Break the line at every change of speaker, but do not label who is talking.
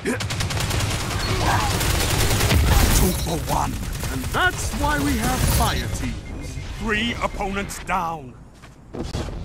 Two for one.
And that's why we have fire teams.
3 opponents down.